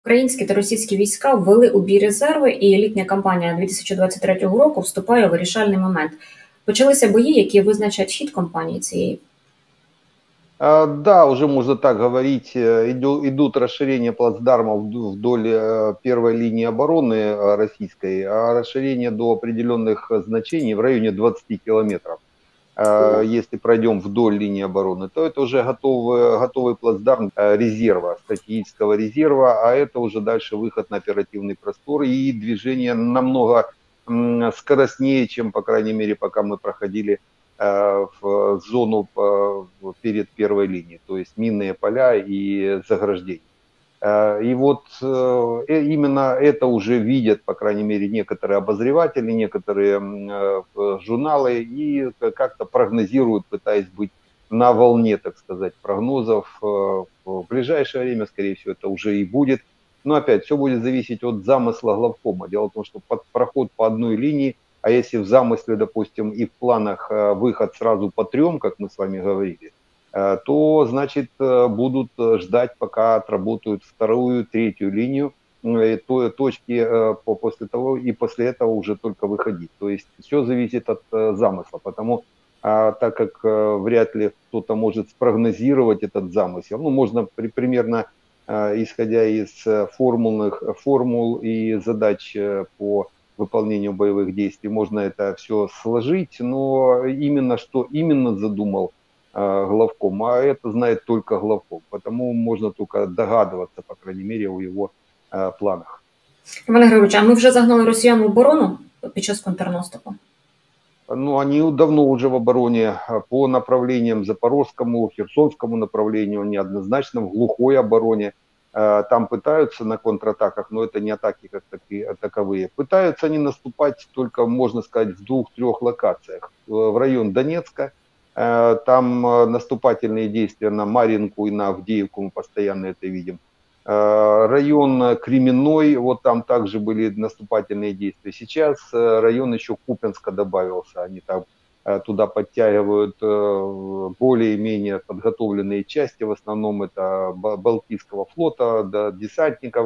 Українські та російські війська ввели у бій резерви, і літня кампанія 2023 року вступає у вирішальний момент. Почалися бої, які визначать хід кампанії цієї. Да, уже можно так говорить. Идут расширения плацдармов вдоль первой линии обороны российской, а расширение до определенных значений в районе 20 километров. Если пройдем вдоль линии обороны, то это уже готовый плацдарм резерва, стратегического резерва, а это уже дальше выход на оперативный простор и движение намного скоростнее, чем, по крайней мере, пока мы проходили в зону перед первой линией, то есть минные поля и заграждения. И вот именно это уже видят, по крайней мере, некоторые обозреватели, некоторые журналы и как-то прогнозируют, пытаясь быть на волне, так сказать, прогнозов. В ближайшее время, скорее всего, это уже и будет. Но опять, все будет зависеть от замысла главкома. Дело в том, что проход по одной линии, а если в замысле, допустим, и в планах выход сразу по трем, как мы с вами говорили, то, значит, будут ждать, пока отработают вторую, третью линию, точки после того, и после этого уже только выходить. То есть все зависит от замысла, потому так как вряд ли кто-то может спрогнозировать этот замысел, ну, можно примерно, исходя из формул и задач по выполнению боевых действий, можно это все сложить, но именно что именно задумал главком, а это знает только главком, потому можно только догадываться, по крайней мере, о его планах. Іване Григоровичу, а ми вже загнали росіян в оборону під час контрнаступу? Ну, они давно уже в обороне по направлениям Запорожскому, Херсонскому направлению, они однозначно в глухой обороне. Там пытаются на контратаках, но это не атаки как таковые. Пытаются они наступать только, можно сказать, в 2-3 локациях. В район Донецка, там наступательные действия на Марьинку и на Авдеевку, мы постоянно это видим. Район Кременной, вот там также были наступательные действия. Сейчас район еще Купянска добавился, они там туда подтягивают более-менее подготовленные части, в основном это Балтийского флота, да, десантников.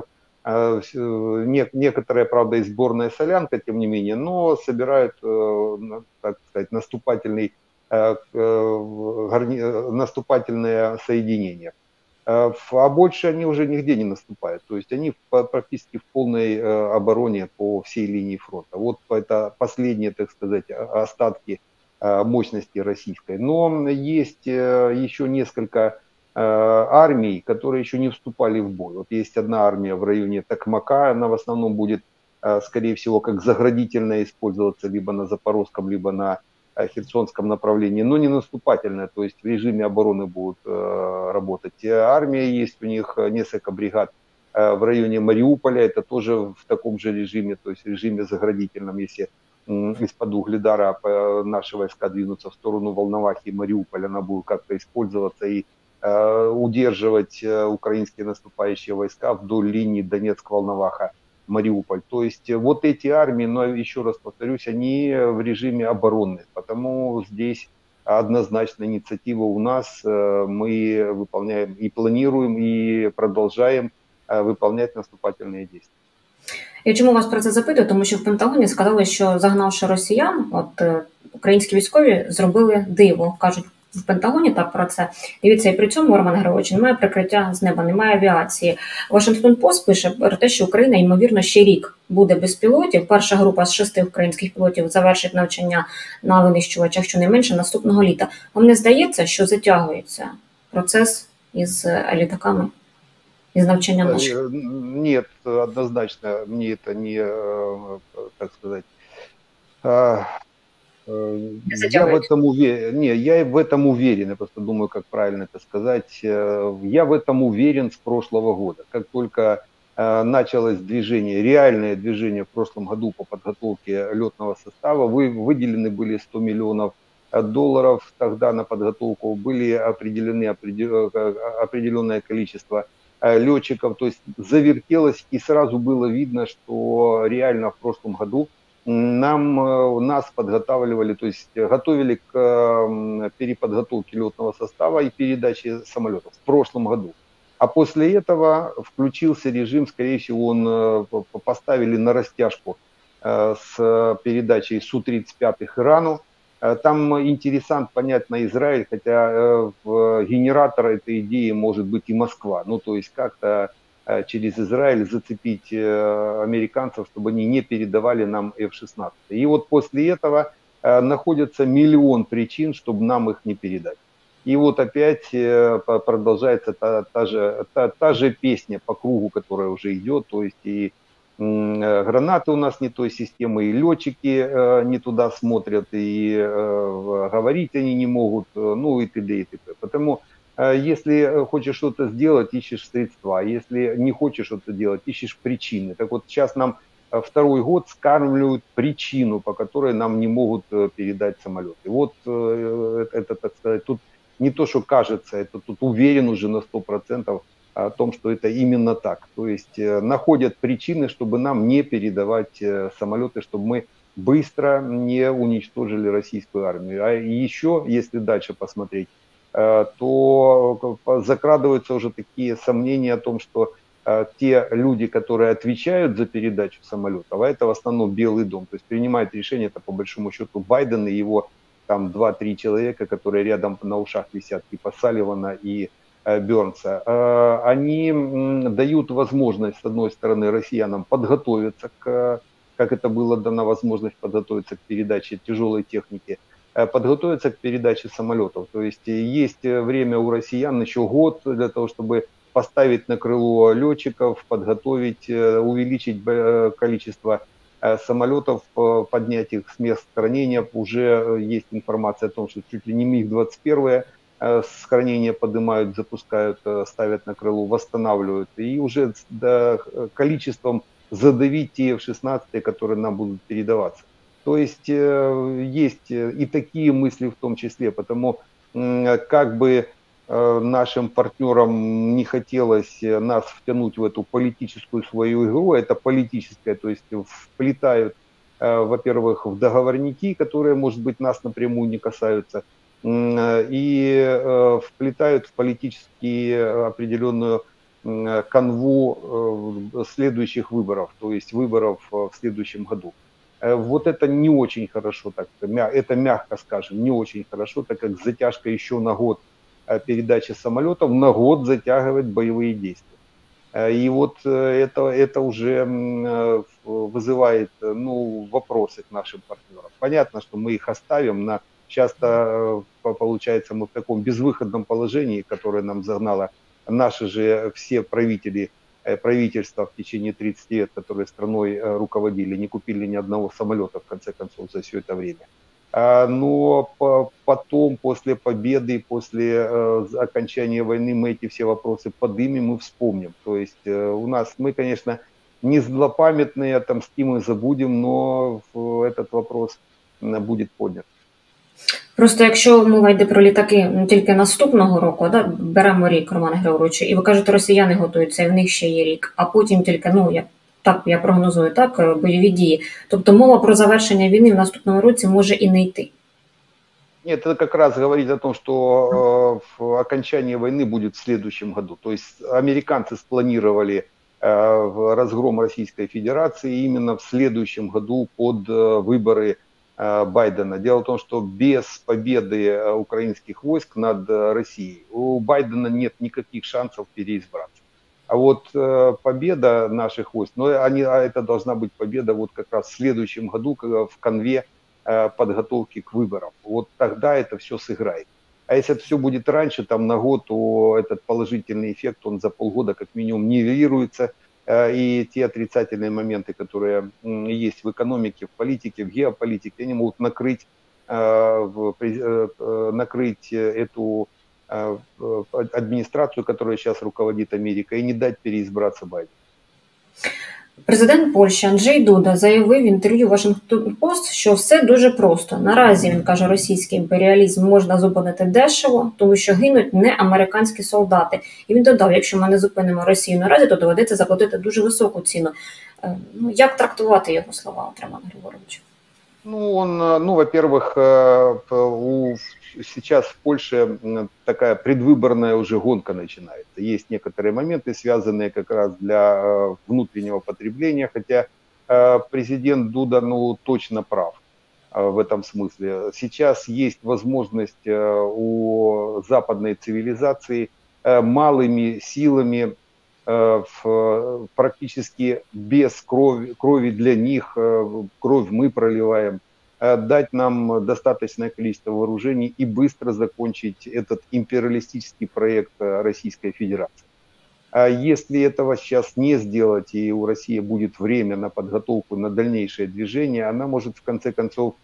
Некоторые, правда, и сборная солянка, тем не менее, но собирают, так сказать, наступательное соединение. А больше они уже нигде не наступают. То есть они практически в полной обороне по всей линии фронта. Вот это последние, так сказать, остатки мощности российской. Но есть еще несколько армий, которые еще не вступали в бой. Вот есть одна армия в районе Токмака, она в основном будет, скорее всего, как заградительная использоваться либо на Запорожском, либо на Херсонском направлении, но не наступательная, то есть в режиме обороны будут работать. Армия есть, у них несколько бригад в районе Мариуполя, это тоже в таком же режиме, то есть в режиме заградительном, если из-под Угледара наши войска двинутся в сторону Волновахи и Мариуполя, она будет как-то использоваться и удерживать украинские наступающие войска вдоль линии Донецк-Волноваха. Мариуполь. То есть вот эти армии, но еще раз повторюсь, они в режиме обороны, потому здесь однозначно инициатива у нас, мы выполняем и планируем, и продолжаем выполнять наступательные действия. Я чому вас про це запитую? Тому що в Пентагоні сказали, що загнавши росіян, українські військові зробили диво, кажуть в Пентагоні так про це. Дивіться, і при цьому, Роман Григорович, немає прикриття з неба, немає авіації. Вашингтон Пост пише про те, що Україна, ймовірно, ще рік буде без пілотів. Перша група з 6 українських пілотів завершить навчання на винищувачах щонайменше наступного літа. Вам не здається, що затягується процес із літаками, із навчанням наших? Нет, однозначно мне это не, так сказать, я в этом уверен. Не, я в этом уверен. Я просто думаю, как правильно это сказать. Я в этом уверен с прошлого года. Как только началось движение, реальное движение в прошлом году по подготовке летного состава, выделены были 100 миллионов долларов тогда на подготовку, были определены определенное количество летчиков, то есть завертелось, и сразу было видно, что реально в прошлом году нас подготавливали, то есть готовили к переподготовке летного состава и передаче самолетов в прошлом году. А после этого включился режим, скорее всего, он поставили на растяжку с передачей Су-35 Ирану. Там интересант, понятно, Израиль, хотя генератор этой идеи может быть и Москва. Ну, то есть как-то через Израиль зацепить американцев, чтобы они не передавали нам F-16. И вот после этого находится миллион причин, чтобы нам их не передать. И вот опять продолжается та же песня по кругу, которая уже идет, то есть и гранаты у нас не той системы, и летчики не туда смотрят, и говорить они не могут, ну и т.д. и т.п. Потому если хочешь что-то сделать, ищешь средства, если не хочешь что-то делать, ищешь причины. Так вот сейчас нам второй год скармливают причину, по которой нам не могут передать самолеты. Вот это, так сказать, тут не то, что кажется, это тут уверен уже на 100% о том, что это именно так. То есть находят причины, чтобы нам не передавать самолеты, чтобы мы быстро не уничтожили российскую армию. А еще, если дальше посмотреть, то закрадываются уже такие сомнения о том, что те люди, которые отвечают за передачу самолетов, а это в основном Белый дом, то есть принимает решение это по большому счету Байден и его там 2-3 человека, которые рядом на ушах висят, типа Салливана и Бернса, они дают возможность, с одной стороны, россиянам подготовиться как это было дана возможность подготовиться к передаче тяжелой техники, подготовиться к передаче самолетов. То есть время у россиян еще год для того, чтобы поставить на крыло летчиков, подготовить, увеличить количество самолетов, поднять их с мест хранения. Уже есть информация о том, что чуть ли не МиГ-21 с хранения поднимают, запускают, ставят на крыло, восстанавливают. И уже количеством задавить те F-16, которые нам будут передаваться. То есть есть и такие мысли в том числе, потому как бы нашим партнерам не хотелось нас втянуть в эту политическую свою игру, это политическая, то есть вплетают, во-первых, в договорники, которые, может быть, нас напрямую не касаются, и вплетают в политически определенную канву следующих выборов, то есть выборов в следующем году. Вот это не очень хорошо, так, это мягко скажем, не очень хорошо, так как затяжка еще на год передачи самолетов, на год затягивает боевые действия. И вот это уже вызывает вопросы к нашим партнерам. Понятно, что мы их оставим, часто получается мы в таком безвыходном положении, которое нам загнало наши же все правительства в течение 30 лет, которые страной руководили, не купили ни одного самолета, в конце концов, за все это время. Но потом, после победы, после окончания войны, мы эти все вопросы поднимем и вспомним. То есть у нас, мы, конечно, не злопамятные, отомстим и забудем, но этот вопрос будет поднят. Просто якщо мова йде про літаки тільки наступного року, да, беремо рік, Романе Григоровичу, і ви кажете, росіяни готуються, і в них ще є рік, а потім тільки, я прогнозую, так, бойові дії. Тобто мова про завершення війни в наступному році може і не йти. Нет, это как раз говорит о том, что окончание войны будет в следующем году. То есть американцы спланировали разгром Российской Федерации именно в следующем году под выборы Байдена. Дело в том, что без победы украинских войск над Россией у Байдена нет никаких шансов переизбраться. А вот победа наших войск, это должна быть победа вот как раз в следующем году в конве подготовки к выборам. Вот тогда это все сыграет. А если это все будет раньше, там на год, то этот положительный эффект, он за полгода как минимум нивелируется. И те отрицательные моменты, которые есть в экономике, в политике, в геополитике, они могут накрыть эту администрацию, которая сейчас руководит Америкой, и не дать переизбраться Байдену. Президент Польщі Анджей Дуда заявив в інтерв'ю Washington Post, що все дуже просто. Наразі, він каже, російський імперіалізм можна зупинити дешево, тому що гинуть не американські солдати. І він додав, якщо ми не зупинимо Росію наразі, то доведеться заплатити дуже високу ціну. Як трактувати його слова, Роман Григорович? Ну, во-первых, сейчас в Польше такая предвыборная уже гонка начинается. Есть некоторые моменты, связанные как раз для внутреннего потребления, хотя президент Дуда, точно прав в этом смысле. Сейчас есть возможность у западной цивилизации малыми силами, практически без крови для них, кровь мы проливаем, дать нам достаточное количество вооружений и быстро закончить этот империалистический проект Российской Федерации. А если этого сейчас не сделать, и у России будет время на подготовку, на дальнейшее движение, она может в конце концов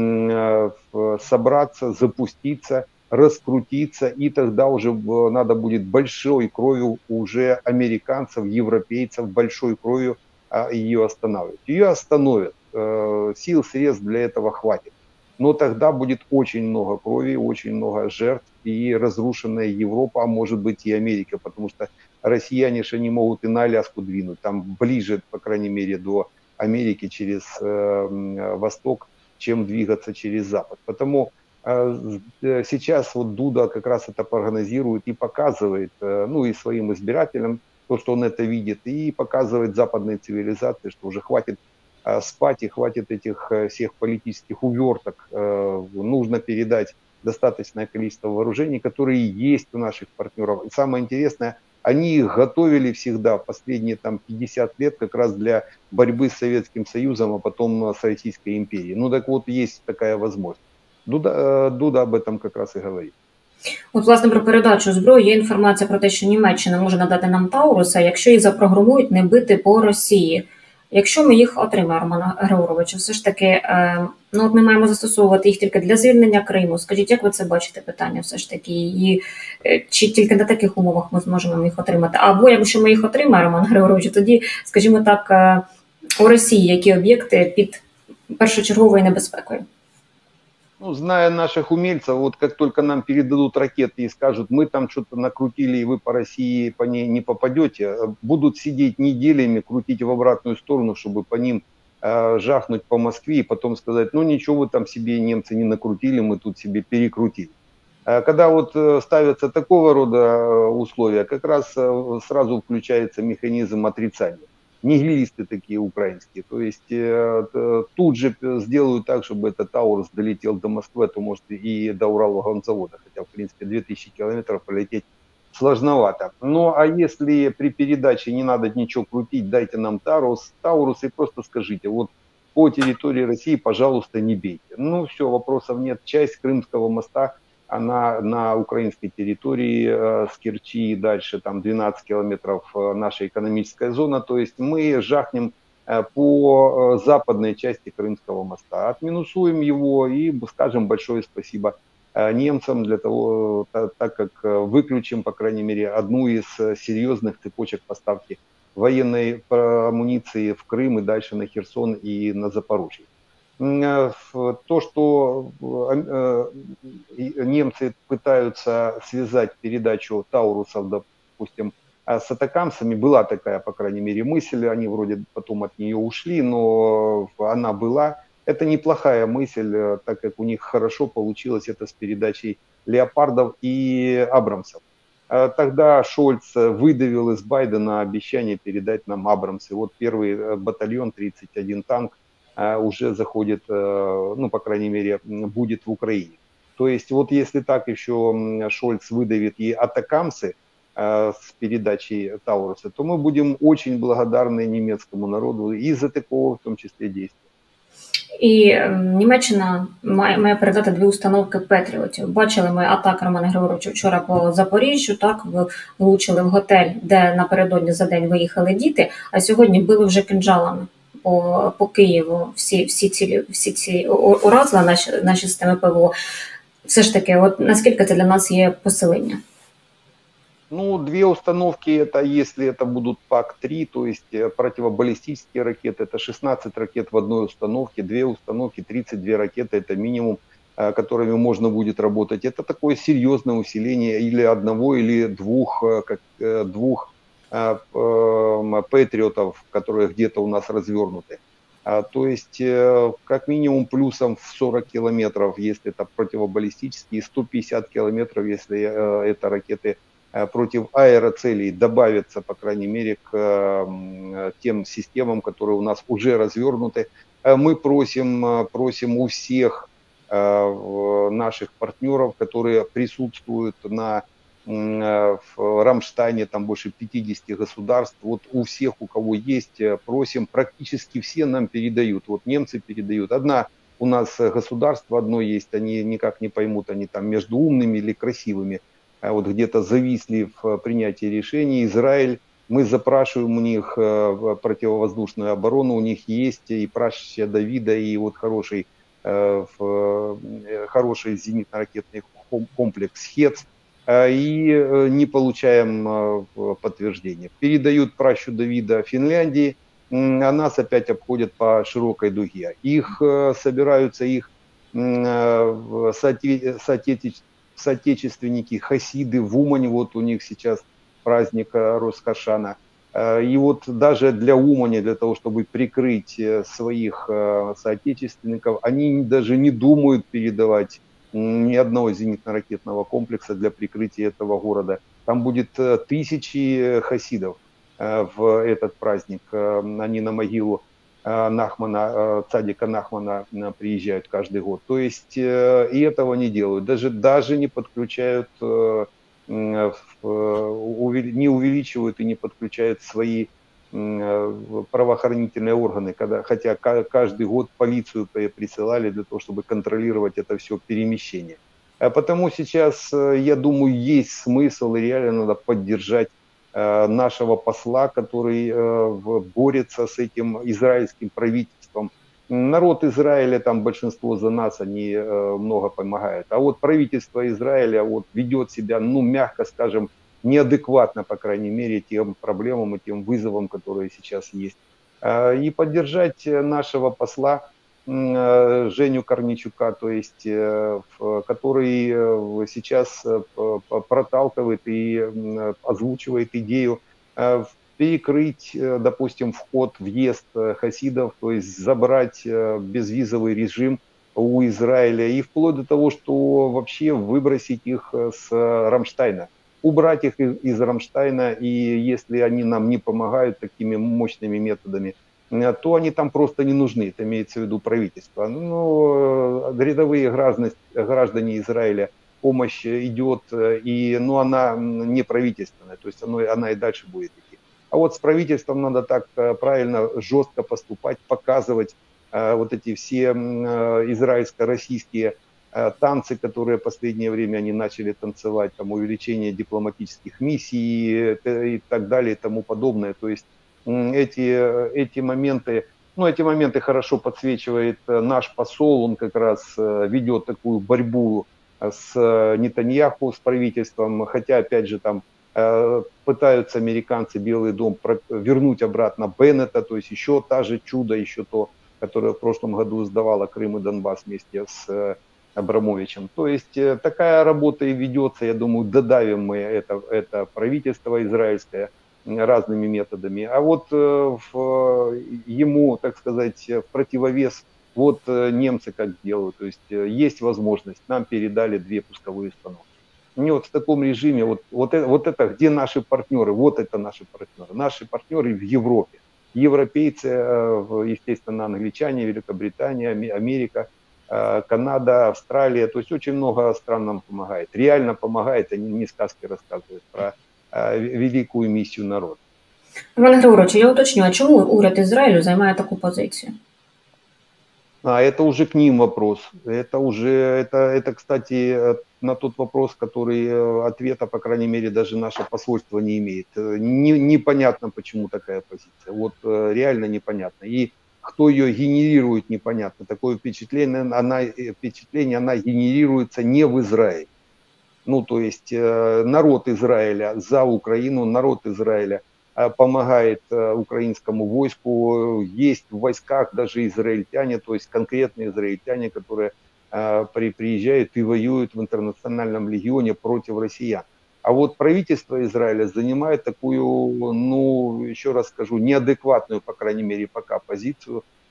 собраться, запуститься, раскрутиться, и тогда уже надо будет большой кровью уже американцев, европейцев, большой кровью ее останавливать. Ее остановят, сил, средств для этого хватит. Но тогда будет очень много крови, очень много жертв, и разрушенная Европа, а может быть и Америка, потому что россияне же не могут и на Аляску двинуть, там ближе, по крайней мере, до Америки через восток, чем двигаться через Запад. Потому сейчас вот Дуда как раз это прогнозирует и показывает, и своим избирателям, то, что он это видит, и показывает западной цивилизации, что уже хватит спать и хватит этих всех политических уверток. Нужно передать достаточное количество вооружений, которые есть у наших партнеров. И самое интересное, они их готовили всегда последние 50 лет как раз для борьбы с Советским Союзом, а потом с Российской империей. Так вот, есть такая возможность. Дуда об этом как раз і говорить. От, власне, про передачу зброї є інформація про те, що Німеччина може надати нам Тауруса, якщо їх запрограмують не бити по Росії. Якщо ми їх отримаємо, Романа Григоровича, все ж таки, ми маємо застосовувати їх тільки для звільнення Криму. Скажіть, як ви це бачите питання все ж таки? І чи тільки на таких умовах ми зможемо їх отримати? Або якщо ми їх отримаємо, Роман Григорович, тоді, скажімо так, у Росії які об'єкти під першочерговою небезпекою? Зная наших умельцев, вот как только нам передадут ракеты и скажут, мы там что-то накрутили, и вы по России по ней не попадете, будут сидеть неделями, крутить в обратную сторону, чтобы по ним жахнуть по Москве и потом сказать, ничего вы там себе, немцы, не накрутили, мы тут себе перекрутили. Когда вот ставятся такого рода условия, как раз сразу включается механизм отрицания. Нигилисты такие украинские. То есть тут же сделают так, чтобы этот Таурус долетел до Москвы, а то может и до Уралвагонзавода, хотя в принципе 2000 километров пролететь сложновато. А если при передаче не надо ничего крутить, дайте нам Таурус и просто скажите, вот по территории России, пожалуйста, не бейте. Все, вопросов нет. Часть Крымского моста, она на украинской территории, с Керчи и дальше, там 12 километров наша экономическая зона, то есть мы жахнем по западной части Крымского моста, отминусуем его и скажем большое спасибо немцам для того, так как выключим, по крайней мере, одну из серьезных цепочек поставки военной амуниции в Крым и дальше на Херсон и на Запорожье. То, что немцы пытаются связать передачу Таурусов, допустим, с атакамсами, была такая, по крайней мере, мысль, они вроде потом от нее ушли, но она была. Это неплохая мысль, так как у них хорошо получилось это с передачей Леопардов и Абрамсов. Тогда Шольц выдавил из Байдена обещание передать нам Абрамсы. Вот первый батальон, 31 танк, уже заходит, по крайней мере, будет в Украине. То есть вот если так еще Шольц выдавит и атакамсы с передачей Тауруса, то мы будем очень благодарны немецкому народу и за такого в том числе действия. І Німеччина має передати 2 установки Петріотів. Бачили ми атаку Романа Григоровича вчора по Запоріжжю, так, влучили в готель, де напередодні за день виїхали діти, а сьогодні били вже кинджалами по Києву всі ці уразили наші системи ПВО. Все ж таки, от наскільки це для нас є посилення? 2 установки, это если это будут ПАК-3, то есть противобаллистические ракеты, это 16 ракет в одной установке, 2 установки, 32 ракеты, это минимум, которыми можно будет работать. Это такое серьезное усиление или одного, или двух патриотов, которые где-то у нас развернуты. То есть, как минимум, плюсом в 40 километров, если это противобаллистические, и 150 километров, если это ракеты против аэроцелей, добавятся, по крайней мере, к тем системам, которые у нас уже развернуты. Мы просим у всех наших партнеров, которые присутствуют в Рамштайне, там больше 50 государств, вот у всех, у кого есть, просим, практически все нам передают, вот немцы передают. У нас государство одно есть, они никак не поймут, они там между умными или красивыми, вот где-то зависли в принятии решений. Израиль, мы запрашиваем у них противовоздушную оборону, у них есть и праща Давида, и вот хороший зенитно-ракетный комплекс «Хец», и не получаем подтверждения. Передают пращу Давида Финляндии, а нас опять обходят по широкой дуге. Собираются их соотечественники, хасиды в Умане, вот у них сейчас праздник Рош-ха-Шана. И вот даже для Умани, для того, чтобы прикрыть своих соотечественников, они даже не думают передавать ни одного зенитно-ракетного комплекса для прикрытия этого города. Там будет тысячи хасидов в этот праздник. Они на могилу цадика Нахмана приезжают каждый год. То есть и этого не делают. Даже не подключают, не увеличивают и не подключают свои правоохранительные органы, хотя каждый год полицию присылали для того, чтобы контролировать это все перемещение. Потому сейчас, я думаю, есть смысл, и реально надо поддержать нашего посла, который борется с этим израильским правительством. Народ Израиля, там большинство за нас, они много помогают. А вот правительство Израиля вот ведет себя, мягко скажем, неадекватно, по крайней мере, тем проблемам и тем вызовам, которые сейчас есть. И поддержать нашего посла Женю Корнейчука, то есть, который сейчас проталкивает и озвучивает идею перекрыть, допустим, въезд хасидов, то есть забрать безвизовый режим у Израиля и вплоть до того, что вообще выбросить их с Рамштайна. Убрать их из Рамштайна, и если они нам не помогают такими мощными методами, то они там просто не нужны, это имеется в виду правительство. Рядовые граждане Израиля, помощь идет, но она не правительственная, то есть она и дальше будет идти. А вот с правительством надо так правильно, жестко поступать, показывать вот эти все израильско-российские танцы, которые в последнее время они начали танцевать, там увеличение дипломатических миссий и так далее и тому подобное. То есть эти моменты хорошо подсвечивает наш посол, он как раз ведет такую борьбу с Нетаньяху, с правительством, хотя, опять же, там пытаются американцы, Белый дом, вернуть обратно Беннета, то есть еще та же чудо, еще то, которое в прошлом году сдавало Крым и Донбасс вместе с Абрамовичем. То есть такая работа и ведется, я думаю, додавим мы это правительство израильское разными методами. А вот ему, так сказать, в противовес вот немцы как делают, то есть есть возможность, нам передали 2 пусковые установки. И вот в таком режиме, вот это где наши партнеры, вот это наши партнеры. Наши партнеры в Европе. Европейцы, естественно, англичане, Великобритания, Америка, Канада, Австралия, то есть очень много стран нам помогает. Реально помогает, они не сказки рассказывают про великую місію народу. Іван Григорович, я уточню, а чому уряд Ізраїлю займає таку позицію? Это уже к ним вопрос. Это, кстати, на тот вопрос, который ответа, по крайней мере, даже наше посольство не имеет. Непонятно, почему такая позиция. Вот реально непонятно. И кто ее генерирует, непонятно. Такое впечатление, она генерируется не в Израиле. То есть народ Израиля за Украину, народ Израиля помогает украинскому войску. Есть в войсках даже израильтяне, то есть конкретные израильтяне, которые приезжают и воюют в интернациональном легионе против россиян. А вот правительство Израиля занимает такую, еще раз скажу, неадекватную, по крайней мере, пока позицию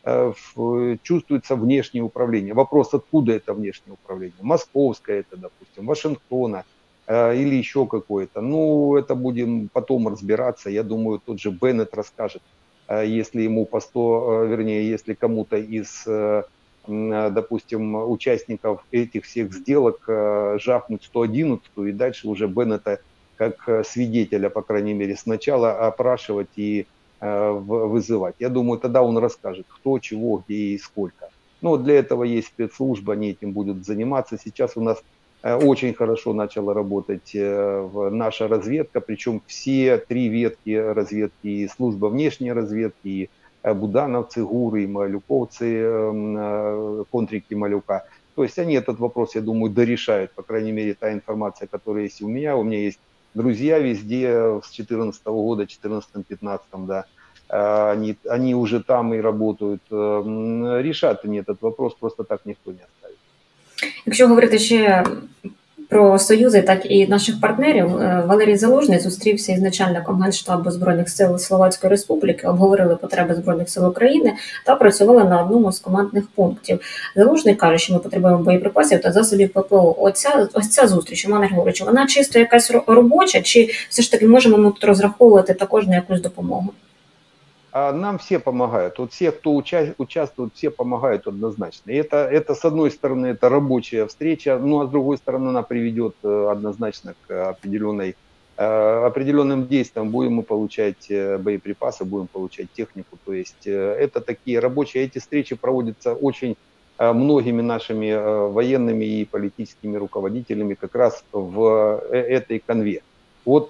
чувствуется внешнее управление. Вопрос, откуда это внешнее управление? Московское это, допустим, Вашингтона или еще какое-то. Ну, это будем потом разбираться. Я думаю, тот же Беннет расскажет, если ему вернее, если кому-то из, допустим, участников этих всех сделок жахнуть 111 и дальше уже Беннета как свидетеля, по крайней мере, сначала опрашивать и вызывать. Я думаю, тогда он расскажет, кто, чего, где и сколько. Но для этого есть спецслужбы, они этим будут заниматься. Сейчас у нас очень хорошо начала работать наша разведка, причем все 3 ветки разведки, и служба внешней разведки, и будановцы, гуры, и малюковцы, контрики Малюка. То есть они этот вопрос, я думаю, дорешают, по крайней мере, та информация, которая есть у меня. У меня есть друзья везде с 2014 года, 2014-2015, да, они уже там и работают. Решат они этот вопрос, просто так никто не оставит. Якщо говорити ще про союзи, так і наших партнерів, Валерій Залужний зустрівся із начальником Генштабу Збройних сил Словацької Республіки, обговорили потреби Збройних сил України та працювали на одному з командних пунктів. Залужний каже, що ми потребуємо боєприпасів та засобів ППО. Ось ця зустріч, Роман Григорович, вона чисто якась робоча, чи все ж таки можемо ми тут розраховувати також на якусь допомогу? Нам все помогают. Вот все, кто участвует, все помогают однозначно. И это, с одной стороны, это рабочая встреча, ну а с другой стороны, она приведет однозначно к определенным действиям. Будем мы получать боеприпасы, будем получать технику. То есть это такие рабочие. Эти встречи проводятся очень многими нашими военными и политическими руководителями как раз в этой конве. Вот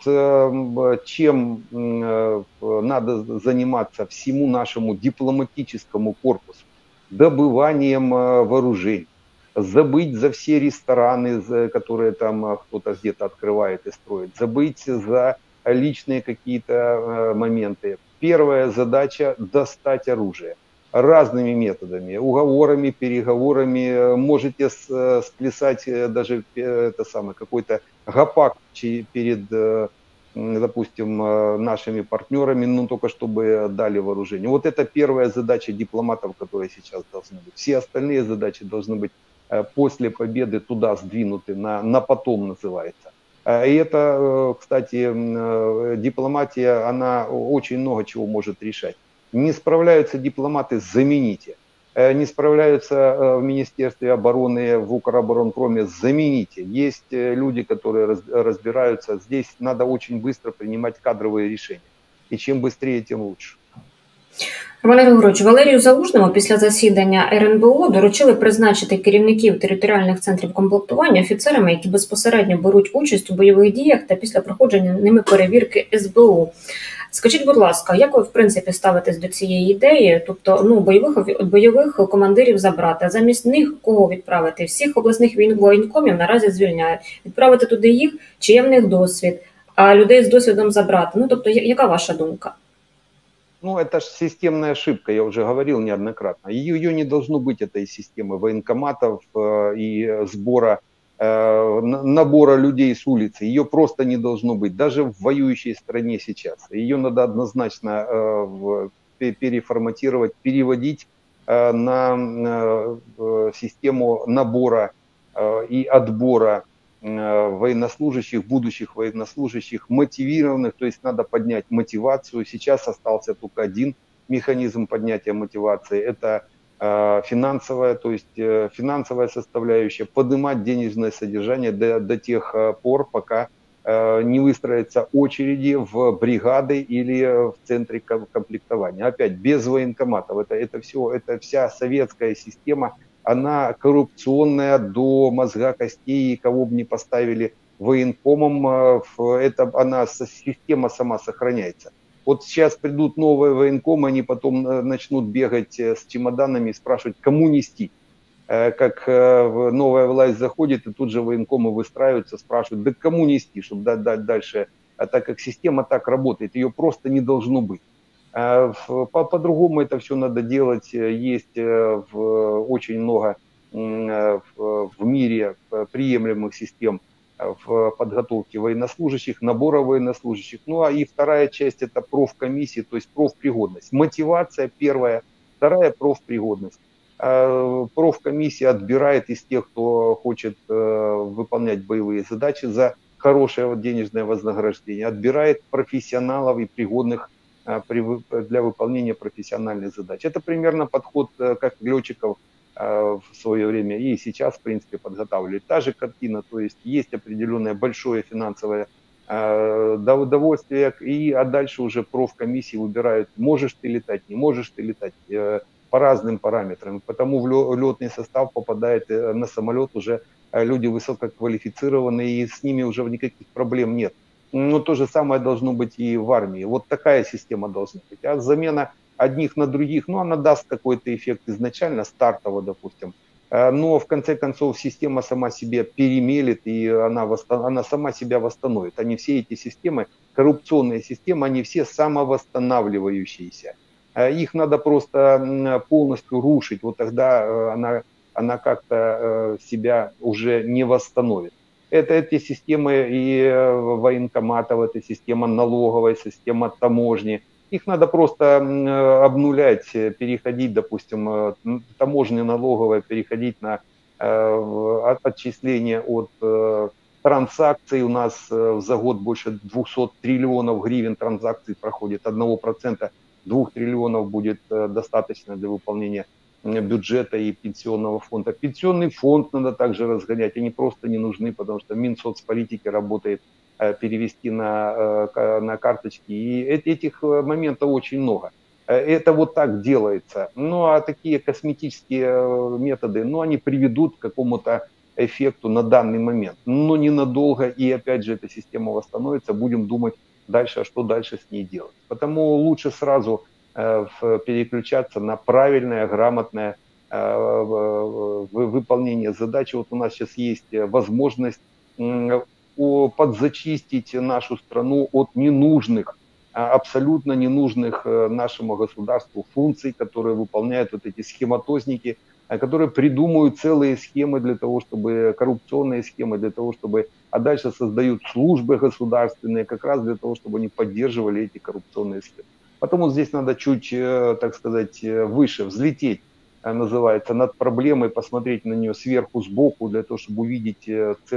чем надо заниматься всему нашему дипломатическому корпусу? Добыванием вооружений. Забыть за все рестораны, которые там кто-то где-то открывает и строит. Забыть за личные какие-то моменты. Первая задача – достать оружие. Разными методами, уговорами, переговорами. Можете сплясать даже какой-то гопак перед, допустим, нашими партнерами, но только чтобы дали вооружение. Вот это первая задача дипломатов, которые сейчас должны быть. Все остальные задачи должны быть после победы туда сдвинуты, на потом называется. И это, кстати, дипломатия, она очень много чего может решать. Не справляются дипломаты, замените. Не справляются в Министерстве обороны, в Укроборонпроме, замените. Есть люди, которые разбираются. Здесь надо очень быстро принимать кадровые решения. И чем быстрее, тем лучше. Роман Григорович, Валерію Залужному після засідання РНБО доручили призначити керівників територіальних центрів комплектування офіцерами, які безпосередньо беруть участь у бойових діях та після проходження ними перевірки СБУ. Скажіть, будь ласка, як ви, в принципі, ставитесь до цієї ідеї? Тобто, бойових командирів забрати, а замість них кого відправити? Всіх обласних воєнкомів наразі звільняють. Відправити туди їх, чи є в них досвід, а людей з досвідом забрати? Ну, тобто, яка ваша думка? Ну, это же системная ошибка, я уже говорил неоднократно. Ее не должно быть, этой системы военкоматов и набора людей с улицы. Ее просто не должно быть, даже в воюющей стране сейчас. Ее надо однозначно переформатировать, переводить на систему набора и отбора военнослужащих, будущих военнослужащих, мотивированных, то есть надо поднять мотивацию. Сейчас остался только один механизм поднятия мотивации, это финансовая, то есть финансовая составляющая, поднимать денежное содержание до тех пор, пока не выстроятся очереди в бригады или в центре комплектования. Опять, без военкоматов. Это вся советская система, она коррупционная до мозга костей, и кого бы ни поставили военкомом, система сама сохраняется. Вот сейчас придут новые военкомы, они потом начнут бегать с чемоданами и спрашивать, кому нести. Как новая власть заходит, и тут же военкомы выстраиваются, спрашивают, да кому нести, чтобы дать дальше. А так как система так работает, ее просто не должно быть. По-другому это все надо делать. Есть очень много в мире приемлемых систем в подготовке военнослужащих, набора военнослужащих. Ну а и вторая часть — это профкомиссии, то есть профпригодность. Мотивация первая, Вторая – профпригодность. Профкомиссия отбирает из тех, кто хочет выполнять боевые задачи за хорошее денежное вознаграждение, отбирает профессионалов и пригодных для выполнения профессиональных задач. Это примерно подход, как летчиков в свое время и сейчас, в принципе, подготавливают. Та же картина, то есть определенное большое финансовое удовольствие, а дальше уже профкомиссии выбирают, можешь ты летать, не можешь ты летать, по разным параметрам. Потому в летный состав попадает на самолет уже люди высококвалифицированные, и с ними уже никаких проблем нет. Но то же самое должно быть и в армии. Вот такая система должна быть. А замена одних на других, ну, она даст какой-то эффект изначально, стартово, допустим. Но в конце концов система сама себя перемелет, и она сама себя восстановит. Они все эти системы, коррупционные системы, они все самовосстанавливающиеся. Их надо просто полностью рушить, вот тогда она как-то себя уже не восстановит. Это эти системы и военкоматов, это система налоговая, система таможни. Их надо просто обнулять, переходить, допустим, таможня налоговая, переходить на отчисление от транзакций. У нас за год больше 200 триллионов гривен транзакций проходит, 1% 2 триллионов будет достаточно для выполнения бюджета и пенсионного фонда. Пенсионный фонд надо также разгонять, они просто не нужны, потому что Минсоцполитики работает перевести на карточки. И этих моментов очень много. Это вот так делается. Ну а такие косметические методы, ну они приведут к какому-то эффекту на данный момент, но ненадолго. И опять же эта система восстановится, будем думать дальше, а что дальше с ней делать. Потому лучше сразу переключаться на правильное, грамотное выполнение задачи. Вот у нас сейчас есть возможность подзачистить нашу страну от ненужных, абсолютно ненужных нашему государству функций, которые выполняют вот эти схематозники, которые придумывают целые схемы для того, чтобы, коррупционные схемы для того, чтобы, а дальше создают службы государственные, как раз для того, чтобы они поддерживали эти коррупционные схемы. Потом вот здесь надо чуть, так сказать, выше взлететь, называется, над проблемой, посмотреть на нее сверху, сбоку, для того, чтобы увидеть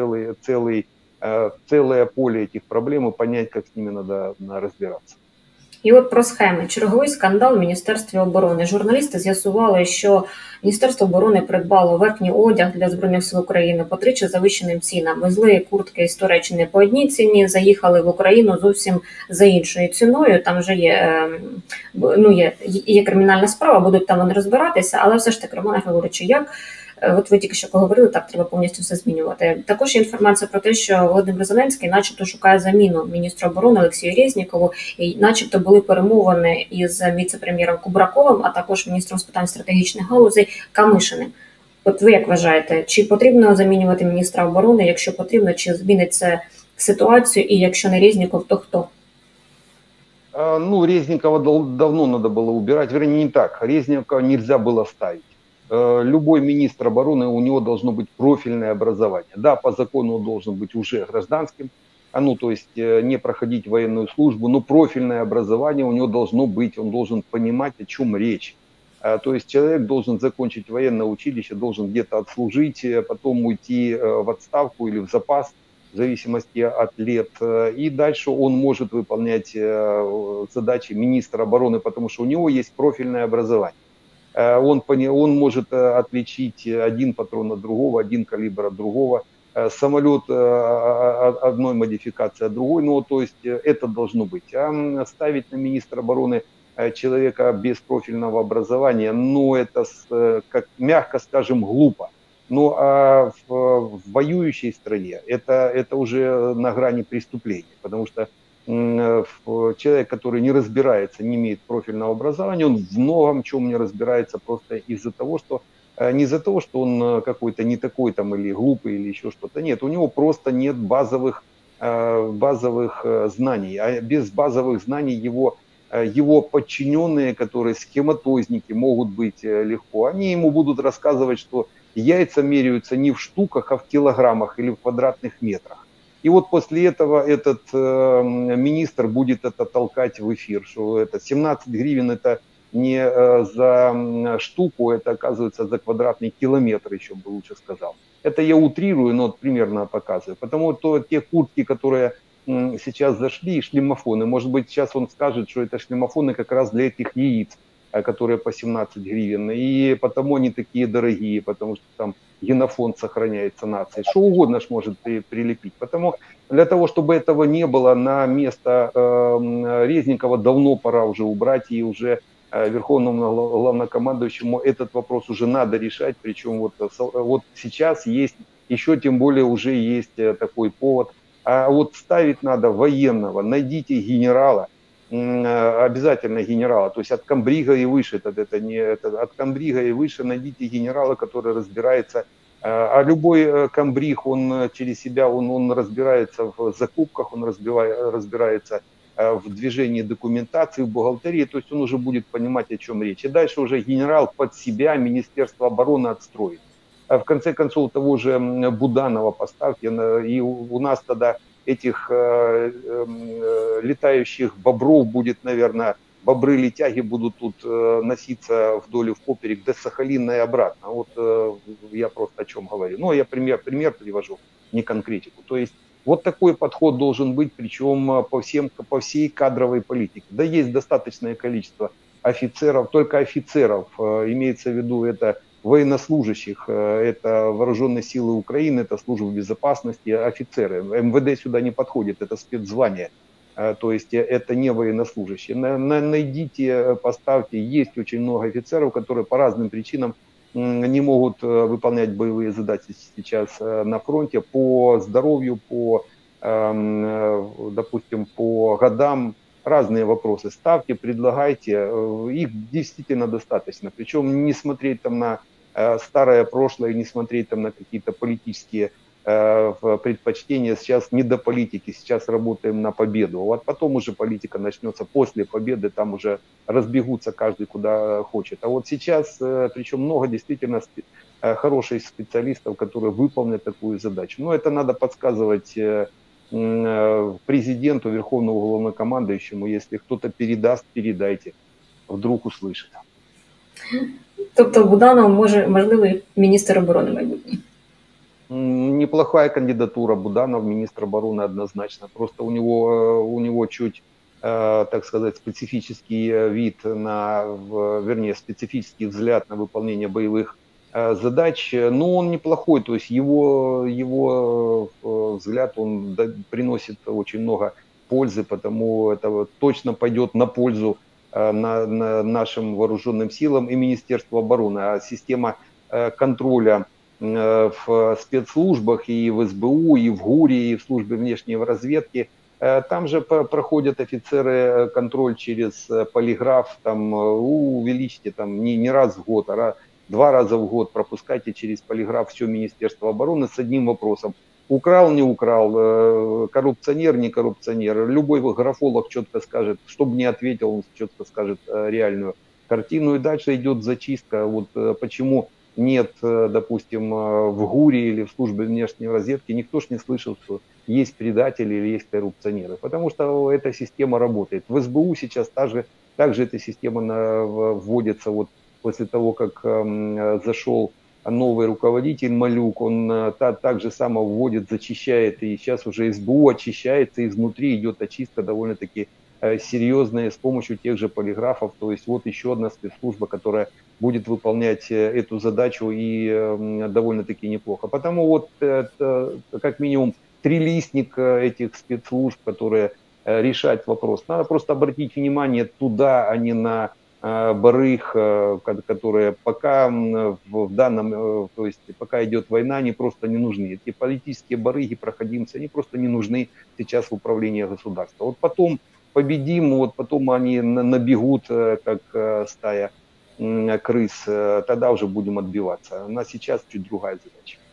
целое поле этих проблем и понять, как с ними надо разбиратися. І от про схеми. Черговий скандал в Міністерстві оборони. Журналісти з'ясували, що Міністерство оборони придбало верхній одяг для Збройних сил України по 3 завищеним цінам. Везли куртки з Туреччини по одній ціні, заїхали в Україну зовсім за іншою ціною. Там вже є кримінальна справа, будуть там вони розбиратися, але все ж таки, Романе Григоровичу, як от ви тільки що поговорили, так треба повністю все змінювати. Також є інформація про те, що Володимир Зеленський начебто шукає заміну міністра оборони Олексію Резнікову, і начебто були перемовини із віце-прем'єром Кубраковим, а також міністром з питань стратегічних галузей Камишиним. От ви як вважаєте, чи потрібно замінювати міністра оборони? Якщо потрібно, чи змінить це ситуацію, і якщо не Резніков, то хто? Ну, Резникова давно надо было убирать, вернее, не так. Резникова нельзя было ставить. Любой министр обороны, у него должно быть профильное образование. Да, по закону он должен быть уже гражданским, ну, то есть не проходить военную службу, но профильное образование у него должно быть, он должен понимать, о чем речь. То есть человек должен закончить военное училище, должен где-то отслужить, потом уйти в отставку или в запас, в зависимости от лет. И дальше он может выполнять задачи министра обороны, потому что у него есть профильное образование. Он может отличить один патрон от другого, один калибр от другого, самолет одной модификации от другой, ну, то есть это должно быть. А ставить на министра обороны человека без профильного образования, ну, это, как мягко скажем, глупо. Ну, а в воюющей стране это уже на грани преступления, потому что человек, который не разбирается, не имеет профильного образования, он в многом чем не разбирается просто из-за того, что не из-за того, что он какой-то не такой там или глупый или еще что-то. Нет, у него просто нет базовых знаний. А без базовых знаний его подчиненные, которые схематозники могут быть легко, они ему будут рассказывать, что яйца меряются не в штуках, а в килограммах или в квадратных метрах. И вот после этого этот министр будет это толкать в эфир, что это 17 гривен, это не за штуку, это оказывается за квадратный километр, еще бы лучше сказал. Это я утрирую, но примерно показываю. Потому что те куртки, которые сейчас зашли, шлемофоны, может быть, сейчас он скажет, что это шлемофоны как раз для этих яиц, которые по 17 гривен, и потому они такие дорогие, потому что там генофонд сохраняется нации. Что угодно ж может прилепить. Потому для того, чтобы этого не было, на место Резникова давно пора уже убрать, и уже верховному главнокомандующему этот вопрос уже надо решать. Причем вот сейчас есть, еще тем более уже есть такой повод. А вот ставить надо военного, найдите генерала, обязательно генерала, то есть от комбрига и выше, от комбрига и выше найдите генерала, который разбирается, а любой комбриг, он через себя, он разбирается в закупках, он разбирается в движении документации, в бухгалтерии, то есть он уже будет понимать, о чем речь. И дальше уже генерал под себя Министерство обороны отстроит. А в конце концов, того же Буданова поставьте, и у нас тогда этих летающих бобров будет, наверное, бобры-летяги будут тут носиться вдоль и впоперек до Сахалина и обратно. Вот я просто о чем говорю. Ну, я пример привожу, не конкретику. То есть вот такой подход должен быть, причем по всей кадровой политике. Да есть достаточное количество офицеров, только офицеров, имеется в виду это военнослужащих, это вооруженные силы Украины, это служба безопасности, офицеры. МВД сюда не подходит, это спецзвание, то есть это не военнослужащие. Найдите, поставьте, есть очень много офицеров, которые по разным причинам не могут выполнять боевые задачи сейчас на фронте по здоровью, по, допустим, по годам, разные вопросы. Ставьте, предлагайте, их действительно достаточно. Причем не смотреть там на старое прошлое, не смотреть там на какие-то политические предпочтения. Сейчас не до политики, сейчас работаем на победу. Вот потом уже политика начнется после победы, там уже разбегутся каждый куда хочет. А вот сейчас, причем много действительно хороших специалистов, которые выполнят такую задачу. Но это надо подсказывать президенту, верховному главнокомандующему, если кто-то передаст, передайте, вдруг услышит. Тобто Буданов можливий міністр оборони майбутній? Неплохая кандидатура Буданов, министр обороны однозначно. Просто у него чуть, так сказать, специфический вид вернее, специфический взгляд на выполнение боевых задач, но он неплохой, то есть его взгляд, он приносит очень много пользы, потому это точно пойдет на пользу нашим вооруженным силам и Министерству обороны. А система контроля в спецслужбах и в СБУ, и в ГУРе, и в службе внешней разведки, там же проходят офицеры контроль через полиграф, там увеличьте там не раз в год, а 2 раза в год пропускайте через полиграф все Министерство обороны с одним вопросом. Украл, не украл, коррупционер, не коррупционер. Любой графолог четко скажет, чтобы не ответил, он четко скажет реальную картину. И дальше идет зачистка. Вот почему нет, допустим, в ГУРе или в службе внешней разведки, никто ж не слышал, что есть предатели или есть коррупционеры. Потому что эта система работает. В СБУ сейчас также эта система вводится вот после того, как зашел новый руководитель Малюк, он так же само вводит, зачищает, и сейчас уже СБУ очищается, изнутри идет очистка довольно-таки серьезная с помощью тех же полиграфов. То есть вот еще одна спецслужба, которая будет выполнять эту задачу и довольно-таки неплохо. Потому вот как минимум трилистник этих спецслужб, которые решать вопрос. Надо просто обратить внимание туда, а не на барыг, которые пока в данном, то есть пока идет война, они просто не нужны. Эти политические барыги, проходимцы, они просто не нужны сейчас в управлении государством. Вот потом победим, вот потом они набегут, как стая крыс, тогда уже будем отбиваться. У нас сейчас чуть другая задача.